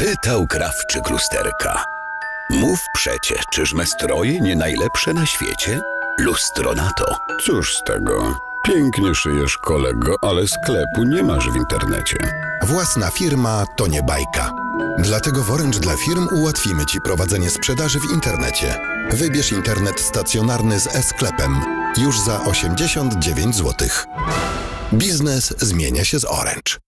Pytał krawczyk lusterka. Mów przecie, czyż me stroje nie najlepsze na świecie? Lustro na to. Cóż z tego? Pięknie szyjesz, kolego, ale sklepu nie masz w internecie. Własna firma to nie bajka. Dlatego w Orange dla firm ułatwimy Ci prowadzenie sprzedaży w internecie. Wybierz internet stacjonarny z e-sklepem już za 89 zł. Biznes zmienia się z Orange.